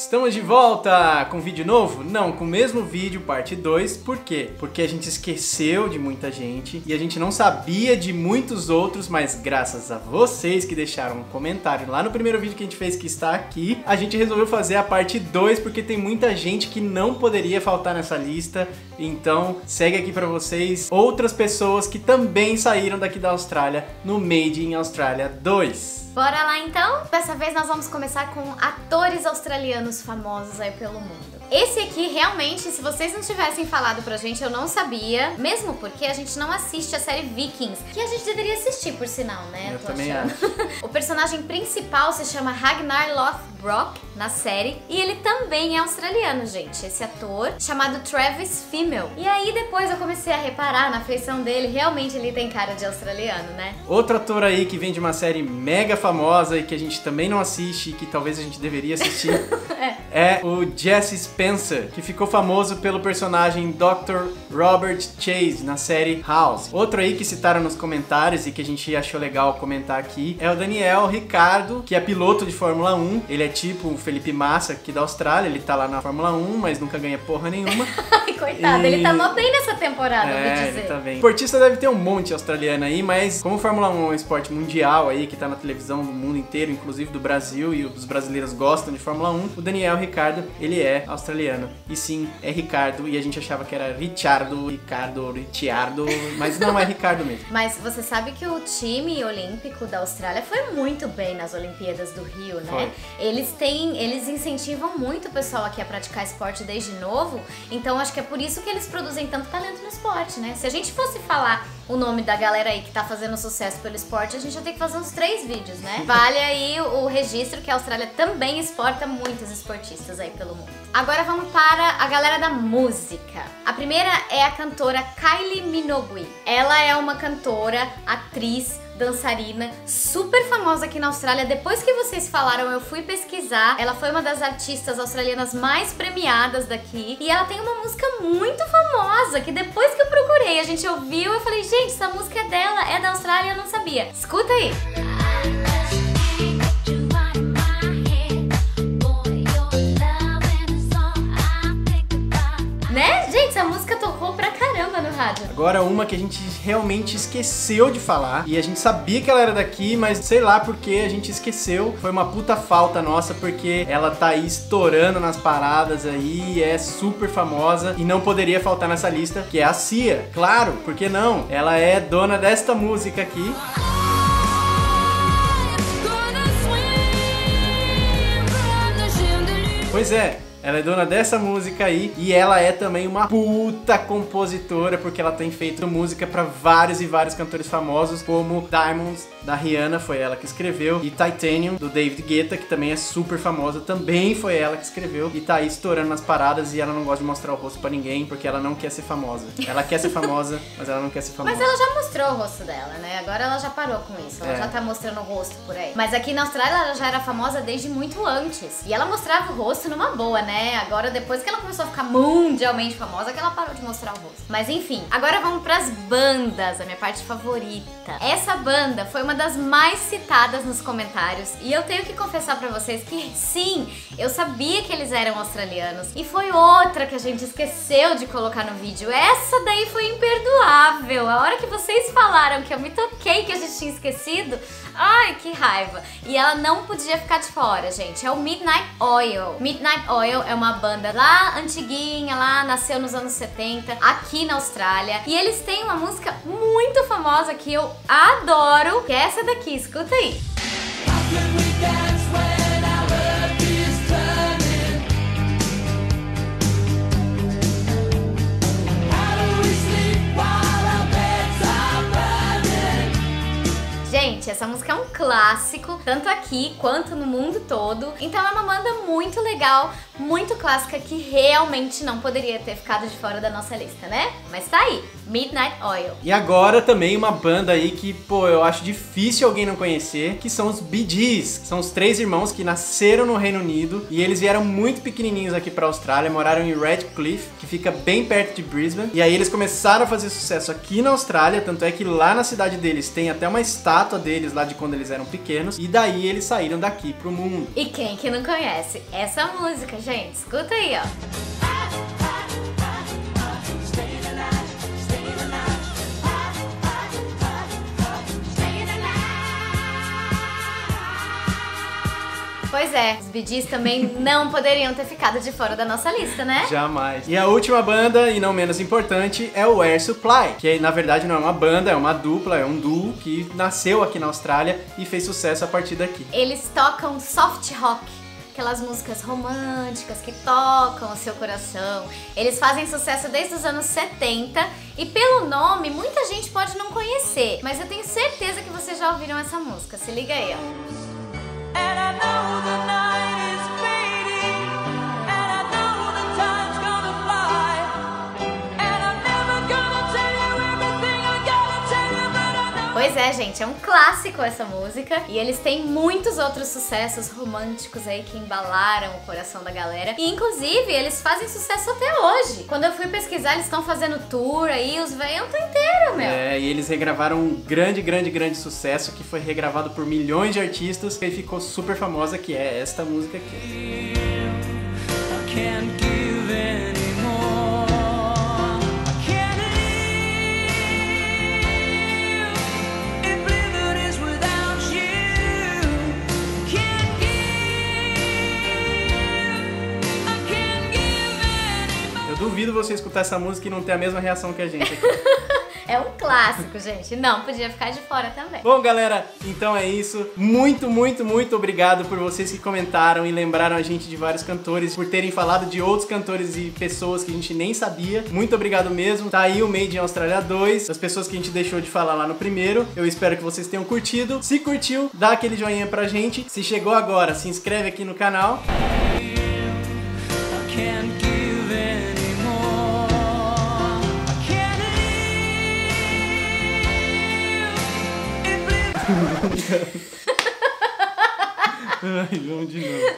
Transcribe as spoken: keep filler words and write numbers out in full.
Estamos de volta com vídeo novo? Não, com o mesmo vídeo, parte dois. Por quê? Porque a gente esqueceu de muita gente e a gente não sabia de muitos outros, mas graças a vocês que deixaram um comentário lá no primeiro vídeo que a gente fez, que está aqui, a gente resolveu fazer a parte dois porque tem muita gente que não poderia faltar nessa lista. Então segue aqui pra vocês outras pessoas que também saíram daqui da Austrália no Made in Australia dois. Bora lá então? Dessa vez nós vamos começar com atores australianos famosos aí pelo mundo. Esse aqui realmente, se vocês não tivessem falado pra gente, eu não sabia, mesmo porque a gente não assiste a série Vikings, que a gente deveria assistir, por sinal, né? Eu Tô também achando. acho. O personagem principal se chama Ragnar Lothbrok na série, e ele também é australiano, gente, esse ator, chamado Travis Fimmel. E aí depois eu comecei a reparar na feição dele, realmente ele tem cara de australiano, né? Outro ator aí que vem de uma série mega famosa e que a gente também não assiste, que talvez a gente deveria assistir, é. é o Jesse Spencer, que ficou famoso pelo personagem doutor Robert Chase na série House. Outro aí que citaram nos comentários e que a gente achou legal comentar aqui é o Daniel Ricciardo, que é piloto de Fórmula um. Ele é tipo o Felipe Massa aqui da Austrália, ele tá lá na Fórmula um, mas nunca ganha porra nenhuma. Ai, coitado, e... ele tá mó bem nessa temporada, é, ouvi dizer. Ele tá bem. Esportista deve ter um monte australiano aí, mas como Fórmula um é um esporte mundial aí, que tá na televisão do mundo inteiro, inclusive do Brasil, e os brasileiros gostam de Fórmula um, o Daniel Ricciardo, ele é australiano. E sim, é Ricardo, e a gente achava que era Richardo, Ricardo, Ricciardo, mas não é Ricardo mesmo. Mas você sabe que o time olímpico da Austrália foi muito bem nas Olimpíadas do Rio, né? Foi. Eles têm, eles incentivam muito o pessoal aqui a praticar esporte desde novo, então acho que é por isso que eles produzem tanto talento no esporte, né? Se a gente fosse falar o nome da galera aí que tá fazendo sucesso pelo esporte, a gente ia ter que fazer uns três vídeos, né? Vale aí o registro que a Austrália também exporta muitos esportistas aí pelo mundo. Agora vamos para a galera da música. A primeira é a cantora Kylie Minogue. Ela é uma cantora, atriz, dançarina, super famosa aqui na Austrália. Depois que vocês falaram, eu fui pesquisar. Ela foi uma das artistas australianas mais premiadas daqui. E ela tem uma música muito famosa, que depois que eu procurei, a gente ouviu, eu falei, gente, essa música é dela, é da Austrália, eu não sabia. Escuta aí. Né? Gente, essa música tocou pra caramba no rádio. Agora uma que a gente realmente esqueceu de falar, e a gente sabia que ela era daqui, mas sei lá porque a gente esqueceu. Foi uma puta falta nossa, porque ela tá aí estourando nas paradas aí, é super famosa e não poderia faltar nessa lista, que é a Sia. Claro, por que não? Ela é dona desta música aqui. Pois é, ela é dona dessa música aí e ela é também uma puta compositora, porque ela tem feito música pra vários e vários cantores famosos, como Diamonds, da Rihanna, foi ela que escreveu, e Titanium, do David Guetta, que também é super famosa, também foi ela que escreveu, e tá aí estourando nas paradas, e ela não gosta de mostrar o rosto pra ninguém, porque ela não quer ser famosa. Ela quer ser famosa, mas ela não quer ser famosa. Mas ela já mostrou o rosto dela, né? Agora ela já parou com isso, ela é. já tá mostrando o rosto por aí. Mas aqui na Austrália ela já era famosa desde muito antes, e ela mostrava o rosto numa boa, né? Agora, depois que ela começou a ficar mundialmente famosa, que ela parou de mostrar o rosto. Mas enfim, agora vamos pras bandas, a minha parte favorita. Essa banda foi uma das mais citadas nos comentários, e eu tenho que confessar pra vocês que sim, eu sabia que eles eram australianos, e foi outra que a gente esqueceu de colocar no vídeo. Essa daí foi imperdoável. A hora que vocês falaram que eu me toquei que a gente tinha esquecido, ai, que raiva. E ela não podia ficar de fora, gente. É o Midnight Oil. Midnight Oil é uma banda lá antiguinha, lá nasceu nos anos setenta, aqui na Austrália. E eles têm uma música muito famosa que eu adoro, que é essa daqui, escuta aí. Gente, essa música é um clássico, tanto aqui quanto no mundo todo. Então é uma banda muito legal muito clássica que realmente não poderia ter ficado de fora da nossa lista, né? Mas tá aí, Midnight Oil. E agora também uma banda aí que, pô, eu acho difícil alguém não conhecer, que são os Bee Gees. São os três irmãos que nasceram no Reino Unido e eles vieram muito pequenininhos aqui pra Austrália, moraram em Redcliffe, que fica bem perto de Brisbane. E aí eles começaram a fazer sucesso aqui na Austrália, tanto é que lá na cidade deles tem até uma estátua deles lá de quando eles eram pequenos, e daí eles saíram daqui pro mundo. E quem que não conhece essa música, gente? Escuta aí, ó. Pois é, os Bee Gees também não poderiam ter ficado de fora da nossa lista, né? Jamais. E a última banda, e não menos importante, é o Air Supply, que na verdade não é uma banda, é uma dupla, é um duo que nasceu aqui na Austrália e fez sucesso a partir daqui. Eles tocam soft rock, aquelas músicas românticas que tocam o seu coração. Eles fazem sucesso desde os anos setenta e pelo nome muita gente pode não conhecer, mas eu tenho certeza que vocês já ouviram essa música. Se liga aí, ó. And I know the night is fading, and I know the time's gonna fly, and I'm never gonna tell you everything I gotta tell you, but I know. Pois é, gente, é um clássico essa música e eles têm muitos outros sucessos românticos aí que embalaram o coração da galera. E inclusive eles fazem sucesso até hoje. Quando eu fui pesquisar, eles estão fazendo tour aí, os velhos estão inteiros, meu. É, e eles regravaram um grande, grande, grande sucesso que foi regravado por milhões de artistas e ficou super famosa, que é esta música aqui. Eu duvido você escutar essa música e não ter a mesma reação que a gente aqui. É um clássico, gente. Não podia ficar de fora também. Bom, galera, então é isso. Muito, muito, muito obrigado por vocês que comentaram e lembraram a gente de vários cantores, por terem falado de outros cantores e pessoas que a gente nem sabia. Muito obrigado mesmo. Tá aí o Made in Australia dois, as pessoas que a gente deixou de falar lá no primeiro. Eu espero que vocês tenham curtido. Se curtiu, dá aquele joinha pra gente. Se chegou agora, se inscreve aqui no canal. Ai, vamos de novo.